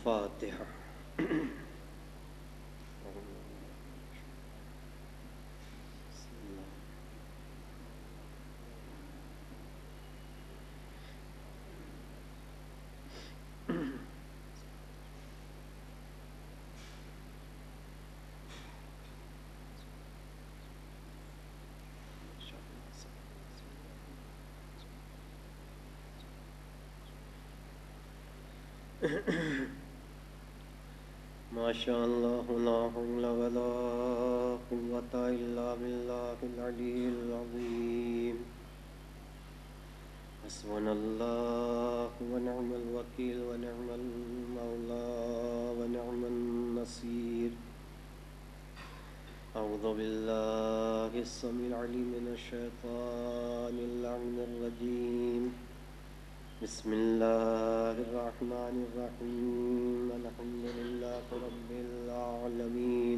الفاتحة. ما شاء الله لا حول ولا قوة إلا بالله العلي العظيم. حسبنا الله ونعم الوكيل ونعم المولى ونعم النصير. أعوذ بالله السميع العليم من الشيطان اللعين الرجيم. بسم الله الرحمن الرحيم. الحمد لله رب العالمين،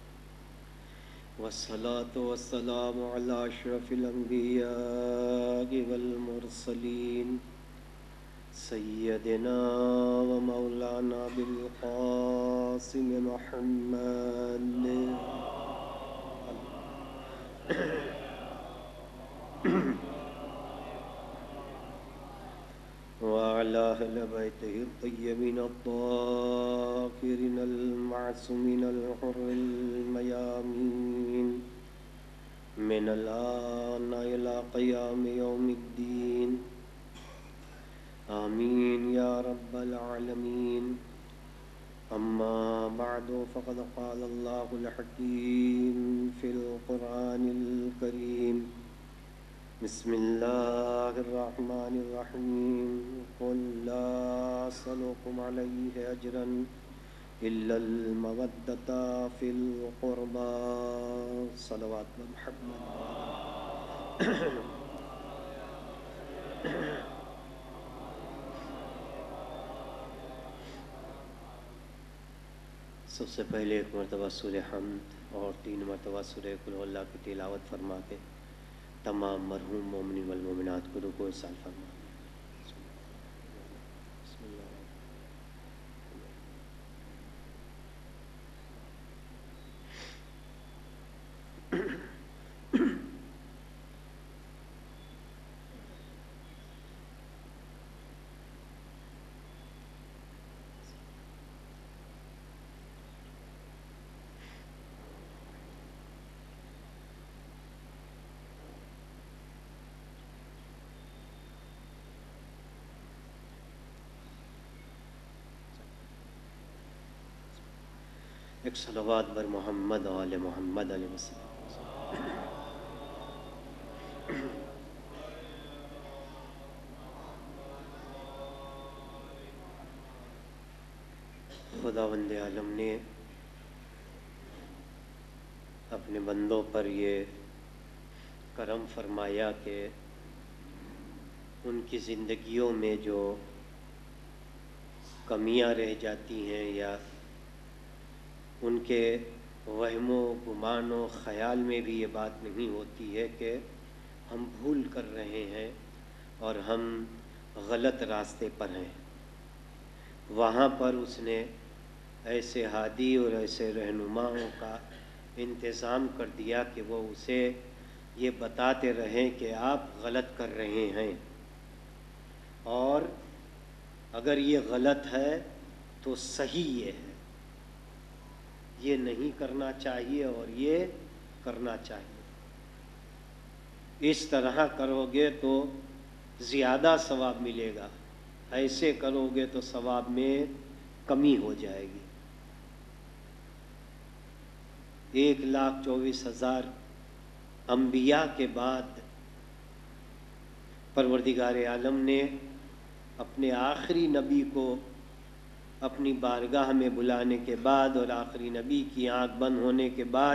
والصلاة والسلام على أشرف الأنبياء والمرسلين سيدنا ومولانا بالقاسم محمد وعلى أهل بيته الطيبين الطاهرين المعصومين الحر الميامين من الآن إلى قيام يوم الدين. آمين يا رب العالمين. أما بعد، فقد قال الله الحكيم في القرآن الكريم. بسم الله الرحمن الرحيم. قل لا أسألكم عليه أجرا إلا المودة في القربى. صلوات محمد. سب سے پہلے ایک مرتبہ سورہ حمد اور 3 مرتبہ سورہ قل هو اللہ کی تلاوت فرما کے تمام مرحوم مومنین والمومنات کو رکوع سال فرما. بسم اللہ. ایک صلوات بر محمد و آل محمد علیہ وسلم. خداوند عالم نے اپنے بندوں پر یہ کرم فرمایا کہ ان کی زندگیوں میں جو کمیاں رہ جاتی ہیں یا ان کے وہم و گمان و خیال میں بھی یہ بات نہیں ہوتی ہے کہ ہم بھول کر رہے ہیں اور ہم غلط راستے پر ہیں، وہاں پر اس نے ایسے ہادی اور ایسے رہنماؤں کا انتظام کر دیا کہ وہ اسے یہ بتاتے رہیں کہ آپ غلط کر رہے ہیں، اور اگر یہ غلط ہے تو صحیح یہ ہے، یہ نہیں کرنا چاہیے اور یہ کرنا چاہیے. اس طرح کرو گے تو زیادہ ثواب ملے گا، ایسے کرو گے تو ثواب میں کمی ہو جائے گی. 1,24,000 انبیاء کے بعد پروردگار عالم نے اپنے آخری نبی کو اپنی بارگاہ میں بلانے کے بعد اور آخری نبی کی آنکھ بند ہونے کے بعد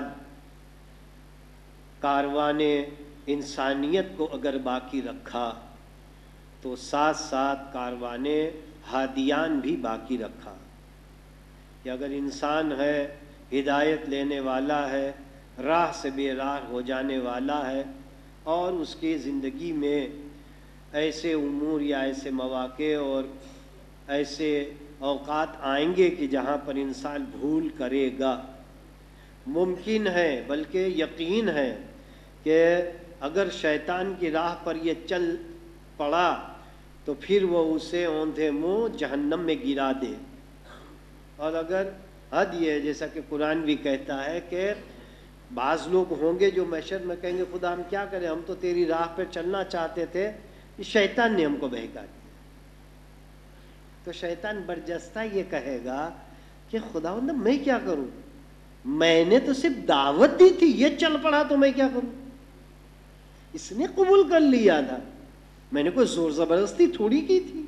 کاروان انسانیت کو اگر باقی رکھا تو ساتھ ساتھ کاروان ہادیان بھی باقی رکھا کہ اگر انسان ہے، ہدایت لینے والا ہے، راہ سے بے راہ ہو جانے والا ہے اور اس کی زندگی میں ایسے امور یا ایسے مواقع اور ایسے اوقات آئیں گے کہ جہاں پر انسان بھول کرے گا. ممکن ہے بلکہ یقین ہے کہ اگر شیطان کی راہ پر یہ چل پڑا تو پھر وہ اسے اوندھے منہ جہنم میں گرا دے. اور اگر حد یہ ہے جیسا کہ قرآن بھی کہتا ہے کہ بعض لوگ ہوں گے جو محشر میں کہیں گے خدا ہم کیا کریں, ہم تو تیری راہ پہ چلنا چاہتے تھے, اس شیطان نے ہم کو بہکا دیا. تو شیطان برجستہ یہ کہے گا کہ خداوند میں کیا کروں, میں نے تو صرف دعوت دی تھی, یہ چل پڑا تو میں کیا کروں. اس نے قبول کر لیا تھا, میں نے کوئی زور زبردستی تھوڑی کی تھی,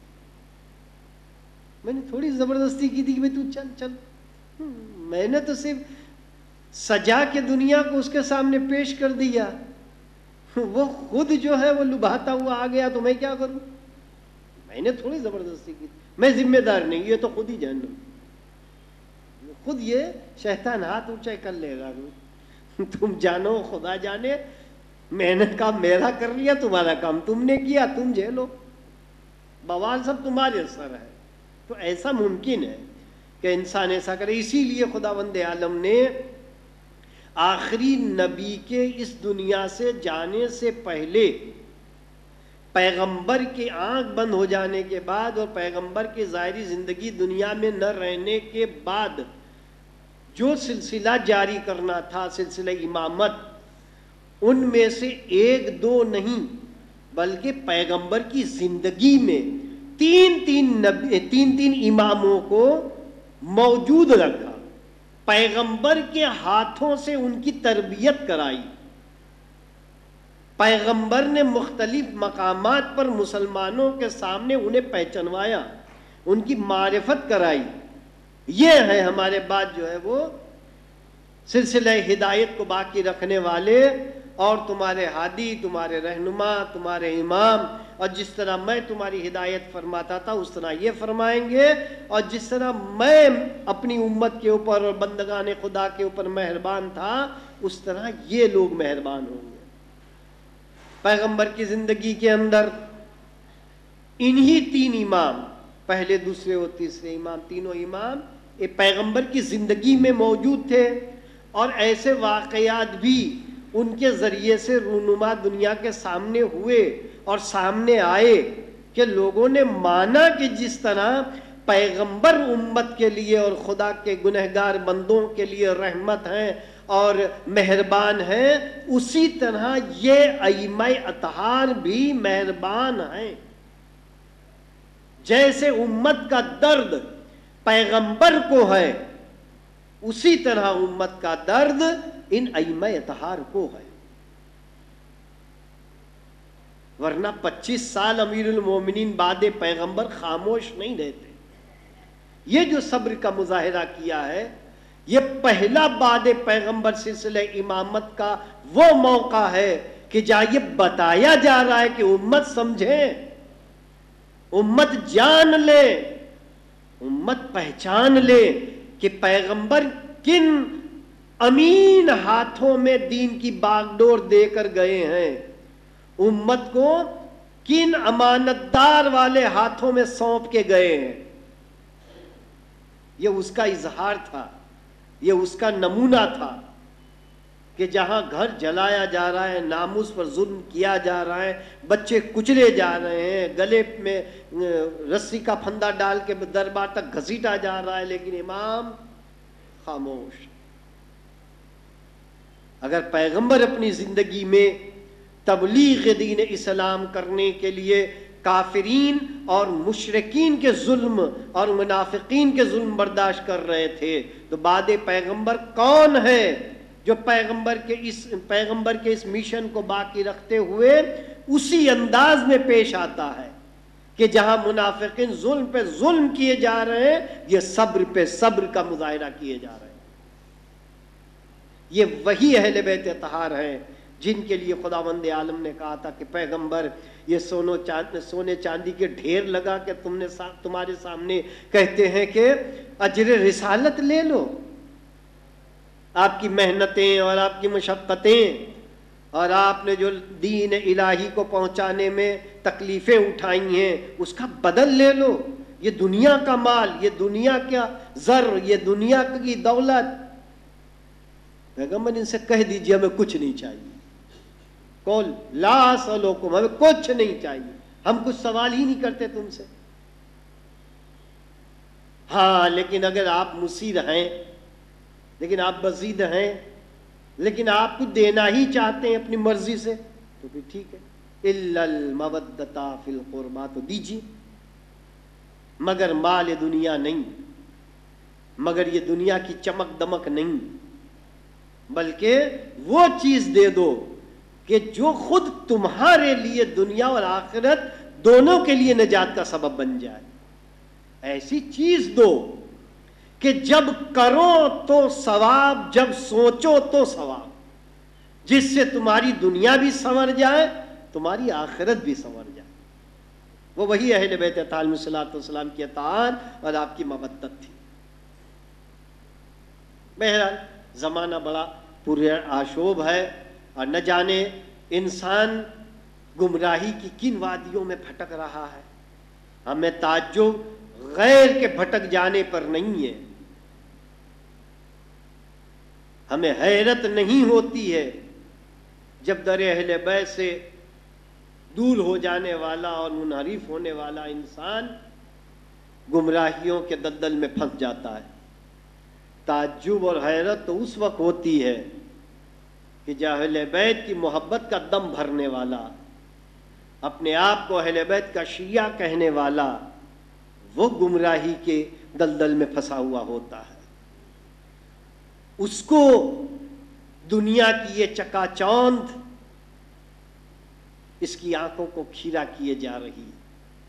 میں نے تھوڑی زبردستی کی تھی کہ بھئی تو چل چل. میں نے تو صرف سجا کے دنیا کو اس کے سامنے پیش کر دیا, وہ خود جو ہے وہ لبھاتا ہوا آ گیا تو میں کیا کروں. میں نے تھوڑی زبردستی کی, میں ذمہ دار نہیں, یہ تو خود ہی جہنم, خود یہ شیطان ہاتھ اونچا کر لے گا. تم جانو خدا جانے, میں نے کام میرا کر لیا, تمہارا کام تم نے کیا, تم جھیلو, بوال سب تمہارے سر ہے. تو ایسا ممکن ہے کہ انسان ایسا کرے. اسی لیے خداوند عالم نے آخری نبی کے اس دنیا سے جانے سے پہلے, پیغمبر کی آنکھ بند ہو جانے کے بعد اور پیغمبر کی ظاہری زندگی دنیا میں نہ رہنے کے بعد جو سلسلہ جاری کرنا تھا, سلسلہ امامت, ان میں سے ایک دو نہیں بلکہ پیغمبر کی زندگی میں تین اماموں کو موجود رکھا, پیغمبر کے ہاتھوں سے ان کی تربیت کرائی, پیغمبر نے مختلف مقامات پر مسلمانوں کے سامنے انہیں پہچانوایا, ان کی معرفت کرائی. یہ ہے ہمارے بعد جو ہے وہ سلسلہ ہدایت کو باقی رکھنے والے, اور تمہارے ہادی, تمہارے رہنما, تمہارے امام. اور جس طرح میں تمہاری ہدایت فرماتا تھا اس طرح یہ فرمائیں گے, اور جس طرح میں اپنی امت کے اوپر اور بندگان خدا کے اوپر مہربان تھا اس طرح یہ لوگ مہربان ہوں گے. پیغمبر کی زندگی کے اندر انہی تین امام, پہلے دوسرے اور تیسرے امام, تینوں امام یہ پیغمبر کی زندگی میں موجود تھے, اور ایسے واقعات بھی ان کے ذریعے سے رونما دنیا کے سامنے ہوئے اور سامنے آئے کہ لوگوں نے مانا کہ جس طرح پیغمبر امت کے لیے اور خدا کے گنہگار بندوں کے لیے رحمت ہیں اور مہربان ہیں, اسی طرح یہ ائمہ اطہار بھی مہربان ہیں. جیسے امت کا درد پیغمبر کو ہے اسی طرح امت کا درد ان ائمہ اطہار کو ہے. ورنہ 25 سال امیر المومنین بعد پیغمبر خاموش نہیں رہتے. یہ جو صبر کا مظاہرہ کیا ہے یہ پہلا بعد پیغمبر سلسلہ امامت کا وہ موقع ہے کہ جہاں یہ بتایا جا رہا ہے کہ امت سمجھیں, امت جان لے, امت پہچان لے کہ پیغمبر کن امین ہاتھوں میں دین کی باغڈور دے کر گئے ہیں, امت کو کن امانتدار والے ہاتھوں میں سونپ کے گئے ہیں. یہ اس کا اظہار تھا, یہ اس کا نمونہ تھا کہ جہاں گھر جلایا جا رہا ہے, ناموس پر ظلم کیا جا رہا ہے, بچے کچلے جا رہے ہیں, گلے میں رسی کا پھندا ڈال کے دربار تک گھسیٹا جا رہا ہے, لیکن امام خاموش. اگر پیغمبر اپنی زندگی میں تبلیغ دین اسلام کرنے کے لیے کافرین اور مشرکین کے ظلم اور منافقین کے ظلم برداشت کر رہے تھے تو بعد پیغمبر کون ہے جو پیغمبر کے اس مشن کو باقی رکھتے ہوئے اسی انداز میں پیش آتا ہے کہ جہاں منافقین ظلم پہ ظلم کیے جا رہے ہیں یہ صبر پہ صبر کا مظاہرہ کیے جا رہے ہیں. یہ وہی اہل بیت اطہار ہیں جن کے لیے خداوند عالم نے کہا تھا کہ پیغمبر یہ سونے چاندی کے ڈھیر لگا کہ تمہارے سامنے کہتے ہیں کہ اجر رسالت لے لو, آپ کی محنتیں اور آپ کی مشقتیں اور آپ نے جو دین الہی کو پہنچانے میں تکلیفیں اٹھائی ہیں اس کا بدل لے لو. یہ دنیا کا مال، یہ دنیا کا زر، یہ دنیا کی دولت. پیغمبر ان سے کہہ دیجئے ہمیں کچھ نہیں چاہیے. قول لا اسألکم، ہمیں کچھ نہیں چاہیے، ہم کچھ سوال ہی نہیں کرتے تم سے. ہاں لیکن اگر آپ مسیر ہیں، لیکن آپ بزید ہیں، لیکن آپ کو دینا ہی چاہتے ہیں اپنی مرضی سے، تو پھر ٹھیک ہے. الا المودۃ فی القربیٰ، تو دیجیے، مگر مال دنیا نہیں، مگر یہ دنیا کی چمک دمک نہیں، بلکہ وہ چیز دے دو کہ جو خود تمہارے لیے دنیا اور آخرت دونوں کے لیے نجات کا سبب بن جائے. ایسی چیز دو کہ جب کرو تو ثواب، جب سوچو تو ثواب، جس سے تمہاری دنیا بھی سنور جائے، تمہاری آخرت بھی سنور جائے. وہ وہی اہل بیت علیہم السلام کی اطاعت اور آپ کی مودت تھی. بہرحال زمانہ بڑا پر آشوب ہے، اور نہ جانے انسان گمراہی کی کن وادیوں میں بھٹک رہا ہے. ہمیں تعجب غیر کے بھٹک جانے پر نہیں ہے، ہمیں حیرت نہیں ہوتی ہے جب در اہل بیت سے دور ہو جانے والا اور منحرف ہونے والا انسان گمراہیوں کے دلدل میں پھنس جاتا ہے. تعجب اور حیرت تو اس وقت ہوتی ہے کہ جو اہل بیت کی محبت کا دم بھرنے والا، اپنے آپ کو اہل بیت کا شیعہ کہنے والا، وہ گمراہی کے دلدل میں پھنسا ہوا ہوتا ہے. اس کو دنیا کی یہ چکا چوند اس کی آنکھوں کو کھیرا کیے جا رہی ہے.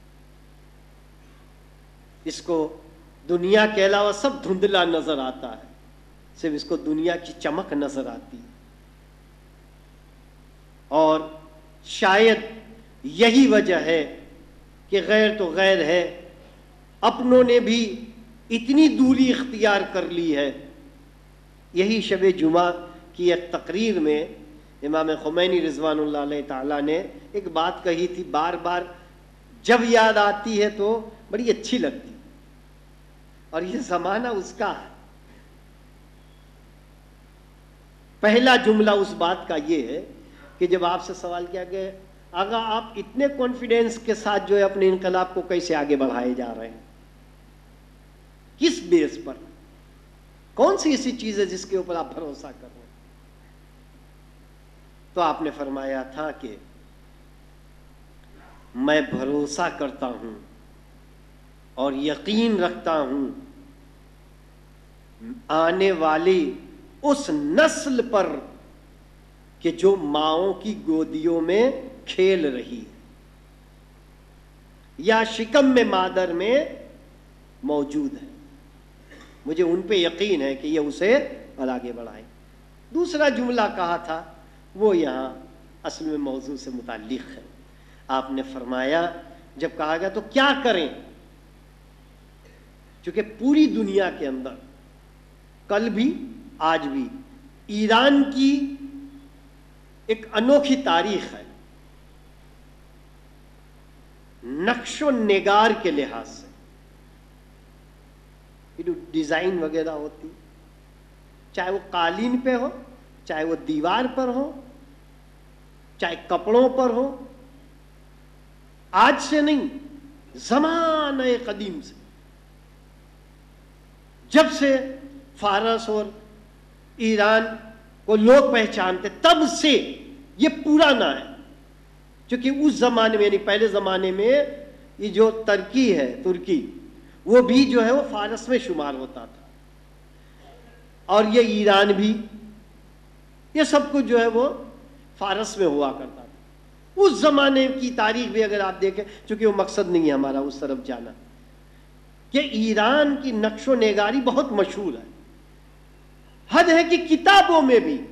اس کو دنیا کے علاوہ سب دھندلا نظر آتا ہے، صرف اس کو دنیا کی چمک نظر آتی ہے. اور شاید یہی وجہ ہے کہ غیر تو غیر ہے، اپنوں نے بھی اتنی دوری اختیار کر لی ہے. یہی شب جمعہ کی ایک تقریر میں امام خمینی رضوان اللہ علیہ تعالیٰ نے ایک بات کہی تھی، بار بار جب یاد آتی ہے تو بڑی اچھی لگتی، اور یہ زمانہ اس کا ہے. پہلا جملہ اس بات کا یہ ہے کہ جب آپ سے سوال کیا گیا آقا آپ اتنے کانفیڈینس کے ساتھ جو ہے اپنے انقلاب کو کیسے آگے بڑھائے جا رہے ہیں، کس بیس پر، کون سی ایسی چیز ہے جس کے اوپر آپ بھروسہ کر رہے ہیں؟ تو آپ نے فرمایا تھا کہ میں بھروسہ کرتا ہوں اور یقین رکھتا ہوں آنے والی اس نسل پر کہ جو ماؤں کی گودیوں میں کھیل رہی ہے یا شکم میں مادر میں موجود ہے. مجھے ان پہ یقین ہے کہ یہ اسے اور آگے بڑھائے. دوسرا جملہ کہا تھا وہ یہاں اصل میں موضوع سے متعلق ہے. آپ نے فرمایا جب کہا گیا تو کیا کریں، چونکہ پوری دنیا کے اندر کل بھی آج بھی ایران کی ایک انوکھی تاریخ ہے نقش و نگار کے لحاظ سے. ڈیزائن وغیرہ ہوتی، چاہے وہ قالین پہ ہو، چاہے وہ دیوار پر ہو، چاہے کپڑوں پر ہو، آج سے نہیں، زمانہ قدیم سے، جب سے فارس اور ایران کو لوگ پہچانتے تب سے یہ پرانا ہے. کیونکہ اس زمانے میں یعنی پہلے زمانے میں یہ جو ترکی ہے، ترکی، وہ بھی جو ہے وہ فارس میں شمار ہوتا تھا، اور یہ ایران بھی، یہ سب کچھ جو ہے وہ فارس میں ہوا کرتا تھا. اس زمانے کی تاریخ بھی اگر آپ دیکھیں، چونکہ وہ مقصد نہیں ہے ہمارا اس طرف جانا، کہ ایران کی نقش و نگاری بہت مشہور ہے. حد ہے کہ کتابوں میں بھی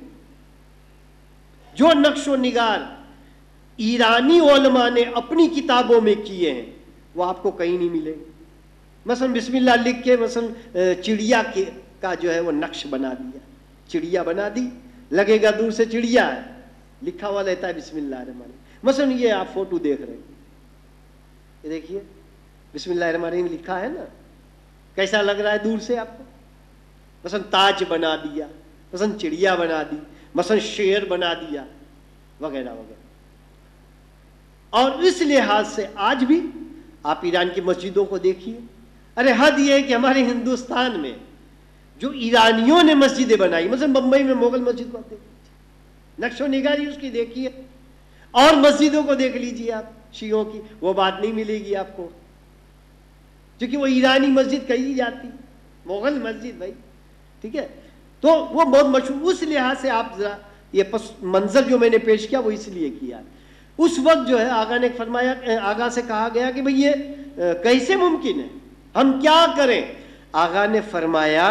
جو نقش و نگار ایرانی علماء نے اپنی کتابوں میں کیے ہیں وہ آپ کو کہیں نہیں ملے گے. مثلا بسم اللہ لکھ کے مثلا چڑیا کا جو ہے وہ نقش بنا دیا، چڑیا بنا دی، لگے گا دور سے چڑیا ہے، لکھا ہوا رہتا ہے بسم اللہ الرحمن الرحیم. مثلا یہ آپ فوٹو دیکھ رہے ہیں، یہ دیکھیے بسم اللہ الرحمن الرحیم لکھا ہے نا، کیسا لگ رہا ہے دور سے آپ کو؟ مثلا تاج بنا دیا، مثلا چڑیا بنا دی، مثلا شیر بنا دیا، وغیرہ وغیرہ. اور اس لحاظ سے آج بھی آپ ایران کی مسجدوں کو دیکھیے. ارے حد یہ ہے کہ ہمارے ہندوستان میں جو ایرانیوں نے مسجدیں بنائی، مثلا بمبئی میں مغل مسجد کو آپ دیکھ لیجیے، نقش و نگاری اس کی دیکھیے، اور مسجدوں کو دیکھ لیجیے آپ شیعوں کی، وہ بات نہیں ملے گی آپ کو، کیونکہ وہ ایرانی مسجد کہی جاتی، مغل مسجد بھائی. ٹھیک ہے، تو وہ بہت مشہور. اس لحاظ سے آپ ذرا یہ پس منظر جو میں نے پیش کیا وہ اس لیے کیا. اس وقت جو ہے آقا نے فرمایا، آقا سے کہا گیا کہ بھئی یہ کیسے ممکن ہے، ہم کیا کریں؟ آقا نے فرمایا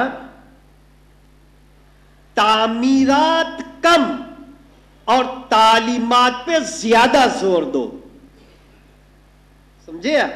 تعمیرات کم اور تعلیمات پہ زیادہ زور دو. سمجھے آپ؟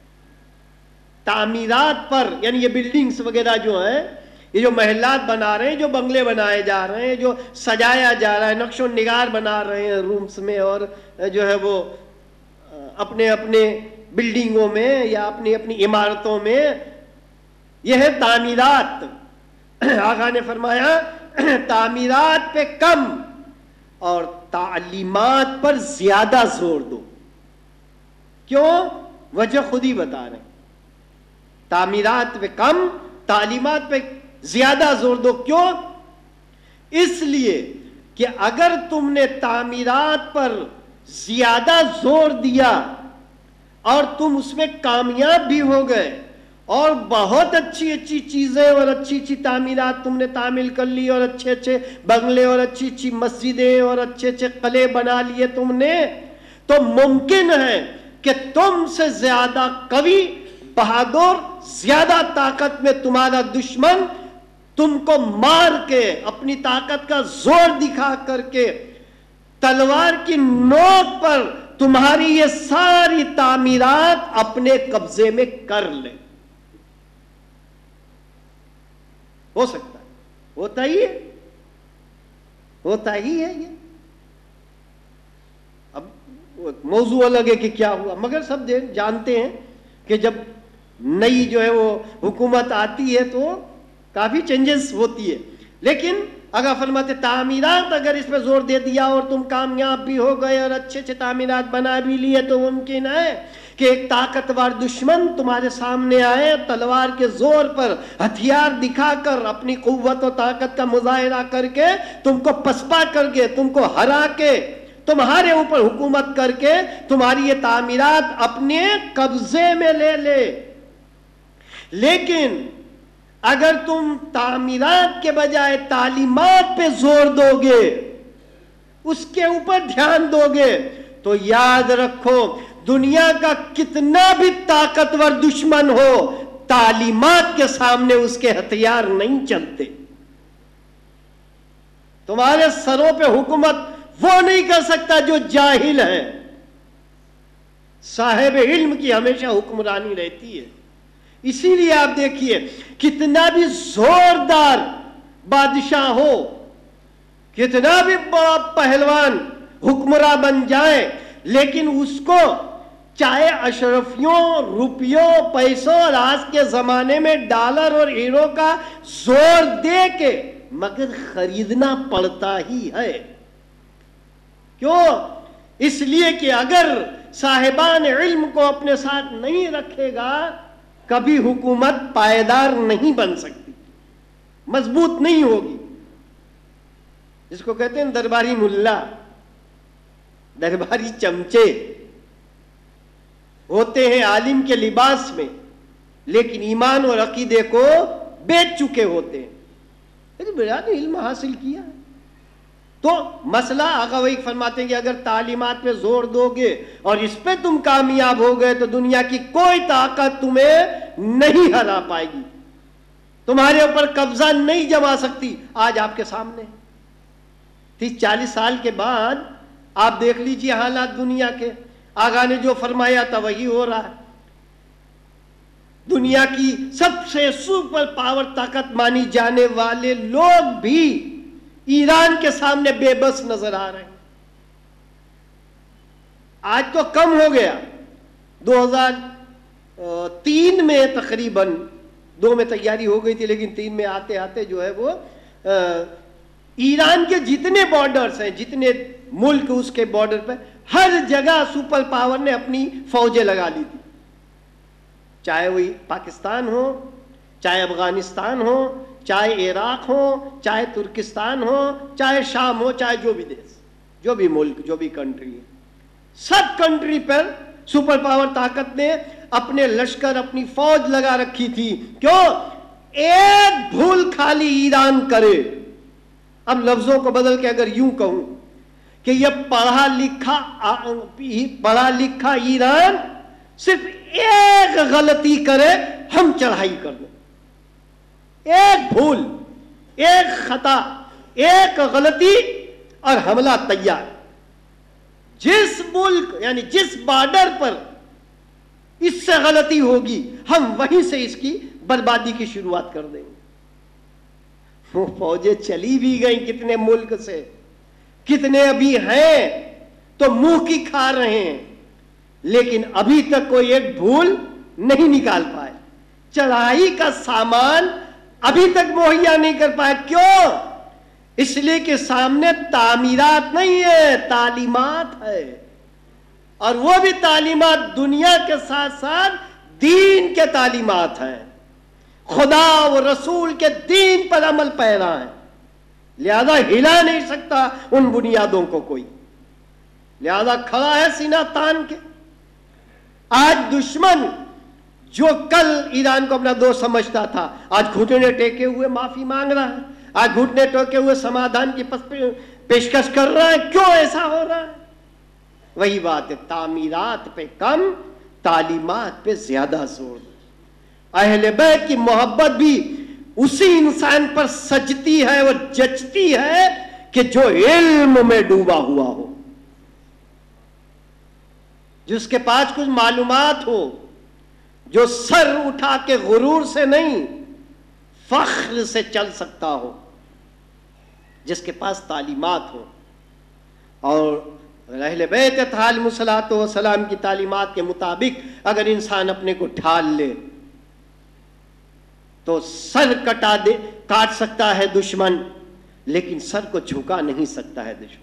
تعمیرات پر یعنی یہ بلڈنگز وغیرہ جو ہیں، یہ جو محلات بنا رہے ہیں، جو بنگلے بنائے جا رہے ہیں، جو سجایا جا رہا ہے، نقش و نگار بنا رہے ہیں رومز میں، اور جو ہے وہ اپنے اپنے بلڈنگوں میں یا اپنی اپنی عمارتوں میں، یہ ہے تعمیرات. آقا نے فرمایا تعمیرات پہ کم اور تعلیمات پر زیادہ زور دو. کیوں؟ وجہ خود ہی بتا رہے ہیں. تعمیرات پہ کم، تعلیمات پہ زیادہ زور دو. کیوں؟ اس لیے کہ اگر تم نے تعمیرات پر زیادہ زور دیا اور تم اس میں کامیاب بھی ہو گئے اور بہت اچھی اچھی چیزیں اور اچھی اچھی تعمیرات تم نے تعمیل کر لی، اور اچھے اچھے بنگلے اور اچھی اچھی مسجدیں اور اچھے اچھے قلعے بنا لیے تم نے، تو ممکن ہے کہ تم سے زیادہ قوی، بہادر، زیادہ طاقت میں تمہارا دشمن تم کو مار کے، اپنی طاقت کا زور دکھا کر کے، تلوار کی نوک پر تمہاری یہ ساری تعمیرات اپنے قبضے میں کر لے. ہو سکتا ہے، ہوتا ہی ہے، ہوتا ہی ہے. یہ اب موضوع الگ ہے کہ کیا ہوا، مگر سب جانتے ہیں کہ جب نئی جو ہے وہ حکومت آتی ہے تو کافی چینجز ہوتی ہے. لیکن اگر فرماتے تعمیرات اگر اس پہ زور دے دیا اور تم کامیاب بھی ہو گئے اور اچھے اچھے تعمیرات بنا بھی لیے، تو ممکن ہے کہ ایک طاقتور دشمن تمہارے سامنے آئے، تلوار کے زور پر ہتھیار دکھا کر اپنی قوت و طاقت کا مظاہرہ کر کے تم کو پسپا کر کے، تم کو ہرا کے، تمہارے اوپر حکومت کر کے تمہاری یہ تعمیرات اپنے قبضے میں لے لے. لیکن اگر تم تعمیرات کے بجائے تعلیمات پہ زور دو گے، اس کے اوپر دھیان دو گے، تو یاد رکھو دنیا کا کتنا بھی طاقتور دشمن ہو، تعلیمات کے سامنے اس کے ہتھیار نہیں چلتے. تمہارے سروں پہ حکومت وہ نہیں کر سکتا جو جاہل ہے. صاحب علم کی ہمیشہ حکمرانی رہتی ہے. اسی لیے آپ دیکھیے کتنا بھی زوردار بادشاہ ہو، کتنا بھی بڑا پہلوان حکمراں بن جائے، لیکن اس کو چاہے اشرفیوں، روپیوں، پیسوں اور آج کے زمانے میں ڈالر اور ہیرو کا زور دے کے مگر خریدنا پڑتا ہی ہے. کیوں؟ اس لیے کہ اگر صاحبان علم کو اپنے ساتھ نہیں رکھے گا، کبھی حکومت پائیدار نہیں بن سکتی، مضبوط نہیں ہوگی. جس کو کہتے ہیں درباری ملا، درباری چمچے ہوتے ہیں عالم کے لباس میں، لیکن ایمان اور عقیدے کو بیچ چکے ہوتے ہیں. لیکن بڑا نے علم حاصل کیا ہے. تو مسئلہ آقا وہی فرماتے ہیں کہ اگر تعلیمات پہ زور دو گے اور اس پہ تم کامیاب ہو گئے تو دنیا کی کوئی طاقت تمہیں نہیں ہرا پائے گی، تمہارے اوپر قبضہ نہیں جما سکتی. آج آپ کے سامنے 30-40 سال کے بعد آپ دیکھ لیجئے حالات دنیا کے. آقا نے جو فرمایا تھا وہی ہو رہا ہے. دنیا کی سب سے سپر پاور طاقت مانی جانے والے لوگ بھی ایران کے سامنے بے بس نظر آ رہے ہیں. آج تو کم ہو گیا. 3 میں تقریباً، 2 میں تیاری ہو گئی تھی لیکن 3 میں آتے آتے جو ہے وہ ایران کے جتنے بارڈرز ہیں، جتنے ملک اس کے بارڈر پہ، ہر جگہ سپر پاور نے اپنی فوجیں لگا لی تھی، چاہے وہی پاکستان ہو، چاہے افغانستان ہو، چاہے عراق ہو، چاہے ترکستان ہو، چاہے شام ہو، چاہے جو بھی دیش، جو بھی ملک، جو بھی کنٹری ہے، سب کنٹری پر سپر پاور طاقت نے اپنے لشکر، اپنی فوج لگا رکھی تھی. کیوں؟ ایک بھول خالی ایران کرے. اب لفظوں کو بدل کے اگر یوں کہوں کہ یہ پڑھا لکھا ایران صرف ایک غلطی کرے، ہم چڑھائی کر دیں. ایک بھول، ایک خطا، ایک غلطی اور حملہ تیار. جس ملک یعنی جس بارڈر پر اس سے غلطی ہوگی، ہم وہیں سے اس کی بربادی کی شروعات کر دیں گے. وہ فوجیں چلی بھی گئیں کتنے ملک سے، کتنے ابھی ہیں تو منہ کی کھا رہے ہیں، لیکن ابھی تک کوئی ایک بھول نہیں نکال پائے. چڑھائی کا سامان ابھی تک مہیا نہیں کر پائے. کیوں؟ اس لیے کہ سامنے تعمیرات نہیں ہے، تعلیمات ہے، اور وہ بھی تعلیمات دنیا کے ساتھ ساتھ دین کے تعلیمات ہیں، خدا و رسول کے دین پر عمل پیرا ہے. لہذا ہلا نہیں سکتا ان بنیادوں کو کوئی، لہذا کھڑا ہے سینہ تان کے. آج دشمن جو کل ایران کو اپنا دوست سمجھتا تھا، آج گھٹنے ٹیکے ہوئے معافی مانگ رہا ہے، آج گھٹنے ٹیکے ہوئے سمادھان کی پیشکش کر رہا ہے. کیوں ایسا ہو رہا ہے؟ وہی بات ہے، تعمیرات پہ کم، تعلیمات پہ زیادہ زور. اہل بیت کی محبت بھی اسی انسان پر سجتی ہے اور جچتی ہے کہ جو علم میں ڈوبا ہوا ہو، جس کے پاس کچھ معلومات ہو، جو سر اٹھا کے غرور سے نہیں فخر سے چل سکتا ہو، جس کے پاس تعلیمات ہو. اور اہل بیت علیہم السلام کی تعلیمات کے مطابق اگر انسان اپنے کو ڈھال لے تو سر کاٹ سکتا ہے دشمن، لیکن سر کو جھکا نہیں سکتا ہے دشمن.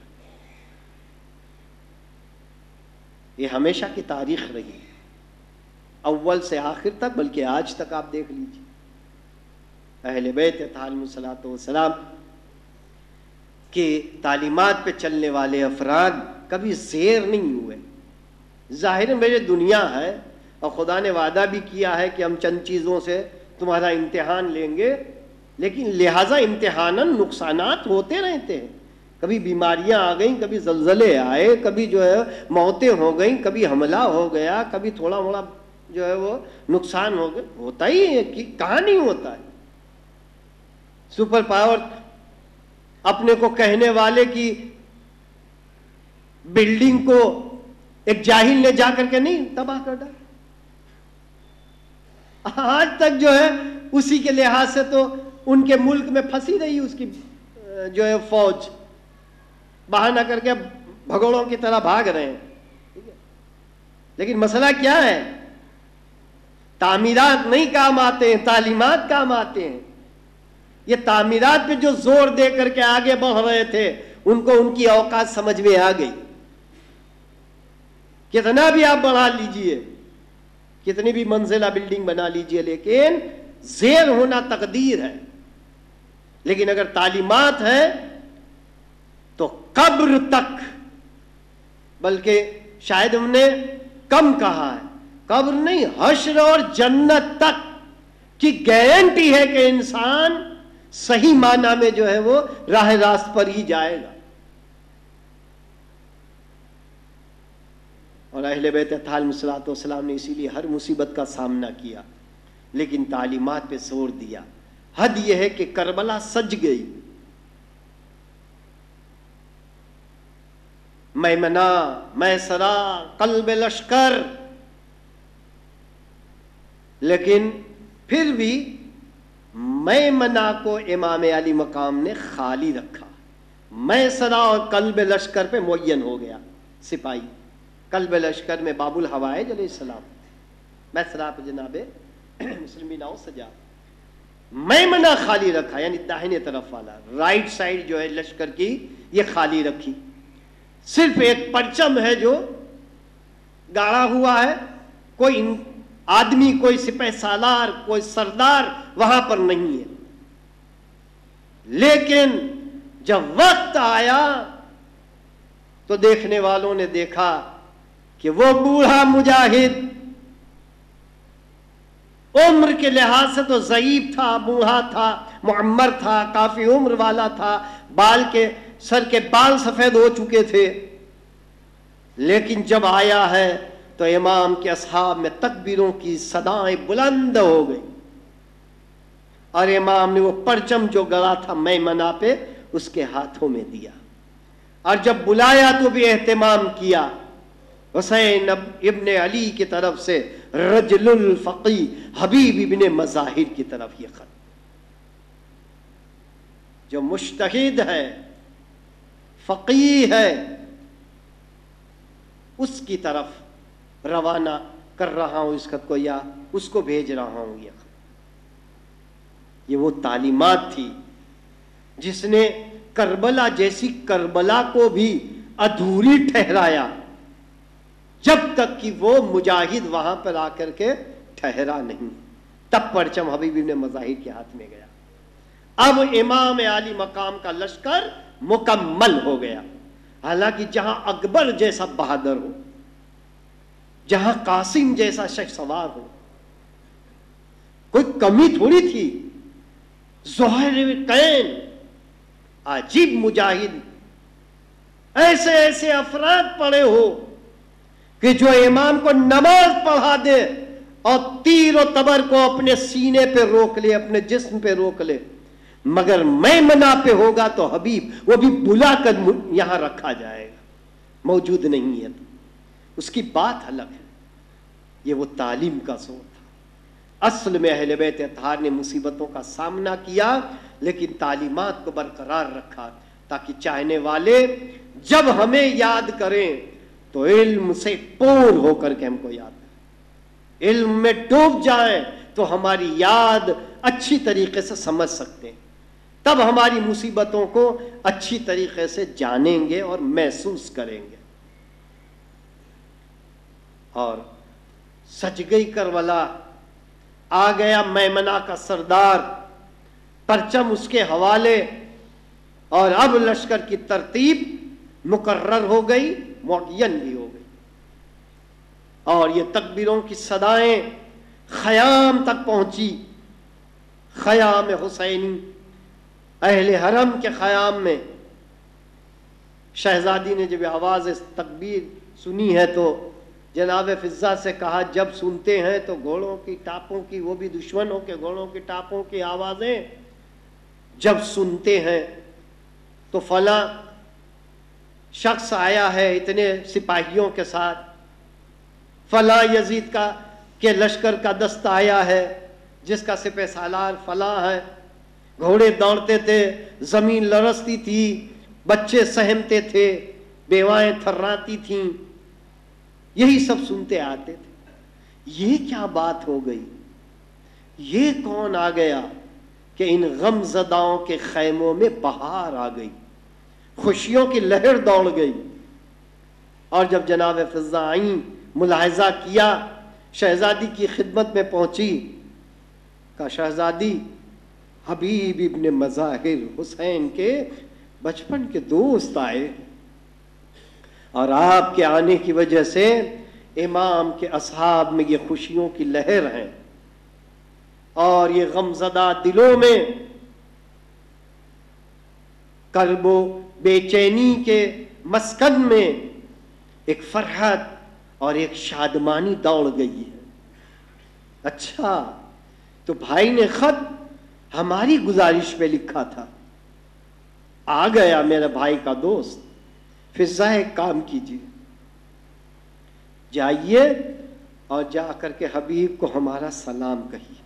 یہ ہمیشہ کی تاریخ رہی، اول سے آخر تک، بلکہ آج تک آپ دیکھ لیجیے. اہل بیت علیہم السلام کی تعلیمات پہ چلنے والے افراد کبھی زیر نہیں ہوئے. ظاہر میں یہ دنیا ہے اور خدا نے وعدہ بھی کیا ہے کہ ہم چند چیزوں سے تمہارا امتحان لیں گے، لیکن لہٰذا امتحاناً نقصانات ہوتے رہتے ہیں. کبھی بیماریاں آ گئیں، کبھی زلزلے آئے، کبھی جو ہے موتیں ہو گئیں، کبھی حملہ ہو گیا، کبھی تھوڑا موڑا جو ہے وہ نقصان ہو گیا. ہوتا ہی ہے، کہاں نہیں ہوتا ہے. سپر پاور اپنے کو کہنے والے کی بلڈنگ کو ایک جاہل نے جا کر کے نہیں تباہ کر ڈالا. آج تک جو ہے اسی کے لحاظ سے تو ان کے ملک میں پھنسی رہی اس کی جو ہے فوج، بہانہ کر کے بھگوڑوں کی طرح بھاگ رہے ہیں. لیکن مسئلہ کیا ہے؟ تعمیرات نہیں کام آتے ہیں، تعلیمات کام آتے ہیں. یہ تعمیرات پہ جو زور دے کر کے آگے بڑھ رہے تھے، ان کو ان کی اوقات سمجھ میں آ گئی. کتنا بھی آپ بڑھا لیجئے، کتنی بھی منزلہ بلڈنگ بنا لیجئے، لیکن زیر ہونا تقدیر ہے. لیکن اگر تعلیمات ہیں تو قبر تک، بلکہ شاید ہم نے کم کہا ہے، قبر نہیں، حشر اور جنت تک کی گارنٹی ہے کہ انسان صحیح معنی میں جو ہے وہ راہ راست پر ہی جائے گا. اور اہل بیت علیہم السلام نے اسی لیے ہر مصیبت کا سامنا کیا، لیکن تعلیمات پہ زور دیا. حد یہ ہے کہ کربلا سج گئی. میمنہ، میسرہ، قلب لشکر، لیکن پھر بھی میمنہ کو امام علی مقام نے خالی رکھا. میسرہ اور قلب لشکر پہ معین ہو گیا سپاہی. قلب لشکر میں باب الحوائج علیہ السلام، मैसरा पे जनाब मुस्लिमीनाओं सजा, मैमना खाली रखा, यानी दाहिने तरफ वाला, राइट साइड जो है लश्कर की ये खाली रखी, सिर्फ एक परचम है जो गाड़ा हुआ है, कोई आदमी, कोई सिपह सालार, कोई सरदार वहां पर नहीं है। लेकिन जब वक्त आया तो देखने वालों ने देखा कि वो बूढ़ा मुजाहिद उम्र के लिहाज से तो ज़ईफ था, बूढ़ा था, मुअम्मर था, काफी उम्र वाला था, सर के बाल सफेद हो चुके थे, लेकिन जब आया है तो इमाम के असहाब में तकबीरों की सदाएं बुलंद हो गई और इमाम ने वो परचम जो गड़ा था मैमना पे उसके हाथों में दिया, और जब बुलाया तो भी एहतमाम किया। हुसैन इब्ने अली की तरफ से रजलुल फकी हबीब इब्ने मज़ाहिर की तरफ ये खत, जो मुज्तहिद है, फकीह है, उसकी तरफ रवाना कर रहा हूं इस खत को, या उसको भेज रहा हूं ये खत। ये वो तालीमात थी जिसने करबला जैसी करबला को भी अधूरी ठहराया जब तक कि वो मुजाहिद वहां पर आकर के ठहरा नहीं, तब परचम हबीब इब्ने मज़ाहिर के हाथ में गया। अब इमाम आली मकाम का लश्कर मुकम्मल हो गया। हालांकि जहां अकबर जैसा बहादुर हो, जहां कासिम जैसा शख्स सवार हो, कोई कमी थोड़ी थी। ज़ुहैर कैन अजीब मुजाहिद, ऐसे ऐसे अफराद पड़े हो कि जो इमाम को नमाज पढ़ा दे और तीर और तबर को अपने सीने पे रोक ले, अपने जिस्म पे रोक ले, मगर मैमना पे होगा तो हबीब वो भी बुला कर यहां रखा जाएगा, मौजूद नहीं है तो उसकी बात अलग है। ये वो तालीम का जोर था। असल में अहले बैत अतहार ने मुसीबतों का सामना किया, लेकिन तालीमात को बरकरार रखा ताकि चाहने वाले जब हमें याद करें तो इल्म से पूर्ण होकर के हमको याद करें, इल्म में डूब जाएं तो हमारी याद अच्छी तरीके से समझ सकते हैं, तब हमारी मुसीबतों को अच्छी तरीके से जानेंगे और महसूस करेंगे। और सज गई करबला, आ गया मैमना का सरदार, परचम उसके हवाले, और अब लश्कर की तरतीब मुकर्रर हो गई, मुअय्यन भी हो गई, और ये तकबीरों की सदाएं खयाम तक पहुंची। खयाम हुसैनी, अहले हरम के खयाम में शहजादी ने जब आवाज़ तकबीर सुनी है तो जनाब फिज़ा से कहा, जब सुनते हैं तो घोड़ों की टापों की, वो भी दुश्मनों के घोड़ों की टापों की आवाज़ें जब सुनते हैं तो फला शख्स आया है इतने सिपाहियों के साथ, फला यजीद का के लश्कर का दस्ता आया है जिसका सिपह सालार फला है, घोड़े दौड़ते थे, जमीन लरसती थी, बच्चे सहमते थे, बेवाएं थर्राती थीं, यही सब सुनते आते थे। ये क्या बात हो गई, ये कौन आ गया कि इन गमज़दाओं के खैमों में बहार आ गई, खुशियों की लहर दौड़ गई। और जब जनाब फिज़ा आई, मुलाहिजा किया, शहजादी की खिदमत में पहुंची, कहा शहजादी हबीब इब्ने मज़ाहिर हुसैन के बचपन के दोस्त आए और आपके आने की वजह से इमाम के असहाब में ये खुशियों की लहर है और ये गमज़दा दिलों में कर्बो बेचैनी के मस्कन में एक फरहत और एक शादमानी दौड़ गई है। अच्छा, तो भाई ने खत हमारी गुजारिश पे लिखा था, आ गया मेरे भाई का दोस्त, फिज़ा एक काम कीजिए, जाइए और जा करके हबीब को हमारा सलाम कहिए।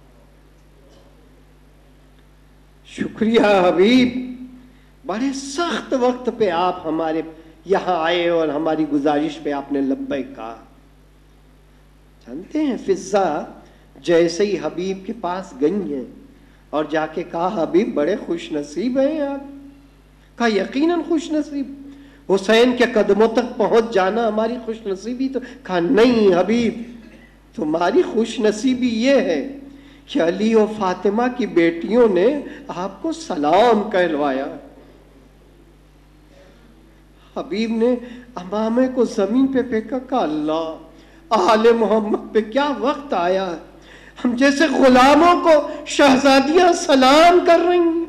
शुक्रिया हबीब, बड़े सख्त वक्त पे आप हमारे यहाँ आए और हमारी गुजारिश पे आपने लब्बैक कहा। جانتے ہیں فضا جیسے ہی حبیب کے پاس گئی ہیں اور جا کے کہا حبیب بڑے خوش نصیب ہیں آپ. کہا یقیناً خوش نصیب، حسین کے قدموں تک پہنچ جانا ہماری خوش نصیبی. تو کہا نہیں حبیب، تمہاری خوش نصیبی یہ ہے کہ علی و فاطمہ کی بیٹیوں نے آپ کو سلام کہلوایا. حبیب نے امامے کو زمین پہ پھینکا. کہا اللہ، آل محمد پہ کیا وقت آیا، ہم جیسے غلاموں کو شہزادیاں سلام کر رہی ہیں.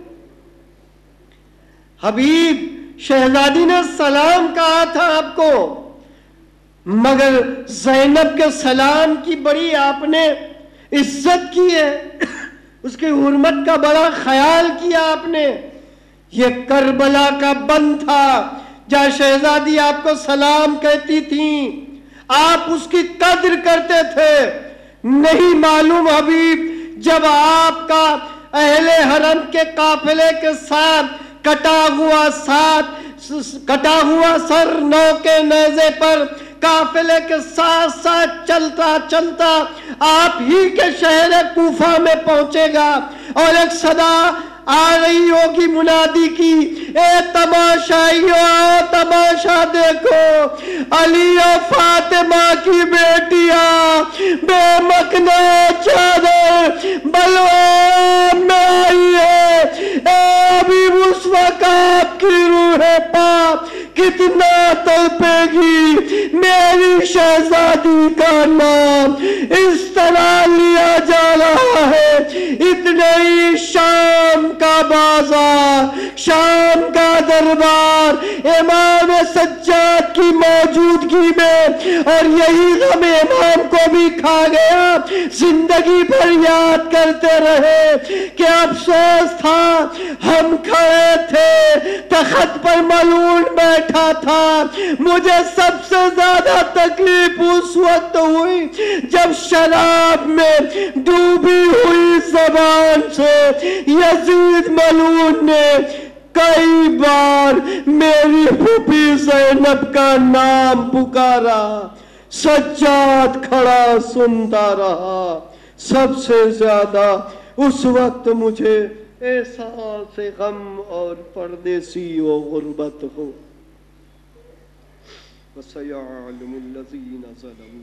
حبیب، شہزادی نے سلام کہا تھا آپ کو، مگر زینب کے سلام کی بڑی آپ نے عزت کی ہے، اس کی حرمت کا بڑا خیال کیا آپ نے. یہ کربلا کا بند تھا جہاں شہزادی آپ کو سلام کہتی تھیں، آپ اس کی قدر کرتے تھے. نہیں معلوم حبیب، جب آپ کا اہل حرم کے قافلے کے ساتھ کٹا ہوا سر نو کے نیزے پر قافلے کے ساتھ ساتھ چلتا چلتا آپ ہی کے شہر کوفہ میں پہنچے گا اور ایک صدا آ رہی ہوگی منادی کی، اے تماشائیو آؤ تماشا دیکھو، علی و فاطمہ کی بیٹیاں بے مکنا چادر بلوان میں آئی ہے. اے ابھی اس وقت آپ کی روح پاک کتنا تڑپے گی. میری شہزادی کا نام اس طرح لیا جا رہا ہے. اتنے ہی شام کا بازار، شام کا دربار امام سجاد کی موجودگی میں، اور یہی غم امام کو بھی کھا گیا. زندگی بھر یاد کرتے رہے کہ افسوس تھا ہم کھڑے تھے، تخت پر ملعون بیٹھا تھا. مجھے سب سے زیادہ تکلیف اس وقت ہوئی جب شراب میں ڈوبی ہوئی زبان سے یزید ملعون نے کئی بار میری پھوپھی زینب کا نام پکارا. سجاد کھڑا سنتا رہا. سب سے زیادہ اس وقت مجھے احساس غم اور پردیسی و غربت ہو. وَسَيَعْلَمُ الَّذِينَ ظَلَمُوا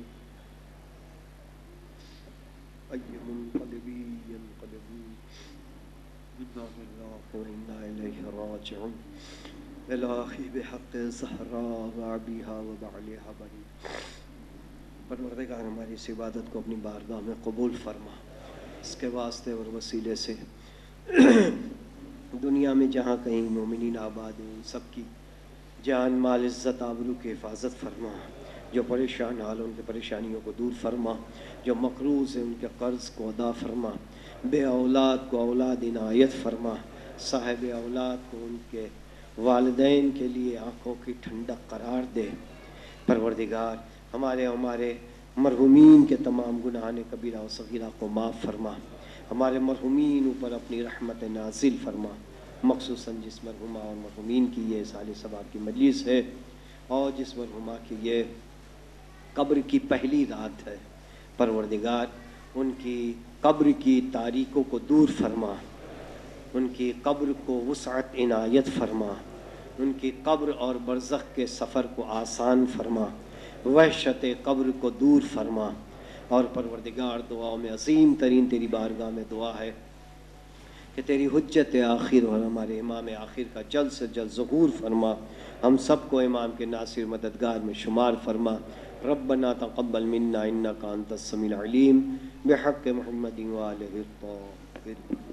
أَيُّ مُنقَلِبٍ يَنقَلِبُونَ. إِنَّا لِلَّهِ وَإِنَّا إِلَيْهِ رَاجِعُونَ. الہی بحق زہرا وعبیہا وبعلیہا بری. پروردگار ہماری اس عبادت کو اپنی بارگاہ میں قبول فرما. اس کے واسطے اور وسیلے سے دنیا میں جہاں کہیں مومنین آباد ہیں، سب کی جان مال عزت آبرو کی حفاظت فرما. جو پریشان حال ان کے پریشانیوں کو دور فرما. جو مقروض ہیں ان کے قرض کو ادا فرما. بے اولاد کو اولاد عنایت فرما. صاحب اولاد کو ان کے والدین کے لیے آنکھوں کی ٹھنڈک قرار دے. پروردگار ہمارے مرحومین کے تمام گناہان کبیرہ و صغیرہ کو معاف فرما. ہمارے مرحومین اوپر اپنی رحمت نازل فرما. مخصوصاً جس مرحومہ اور مرحومین کی یہ سال ثواب کی مجلس ہے، اور جس مرحومہ کی یہ قبر کی پہلی رات ہے، پروردگار ان کی قبر کی تاریکوں کو دور فرما. ان کی قبر کو وسعت عنایت فرما. ان کی قبر اور برزخ کے سفر کو آسان فرما. وحشت قبر کو دور فرما. اور پروردگار دعاؤں میں عظیم ترین تیری بارگاہ میں دعا ہے کہ تیری حجت آخر اور ہمارے امام آخر کا جلد سے جلد ظہور فرما. ہم سب کو امام کے ناصر مددگار میں شمار فرما. ربنا تقبل منا انک انت السمیع العلیم بحق محمد وآلہ الطاہرین.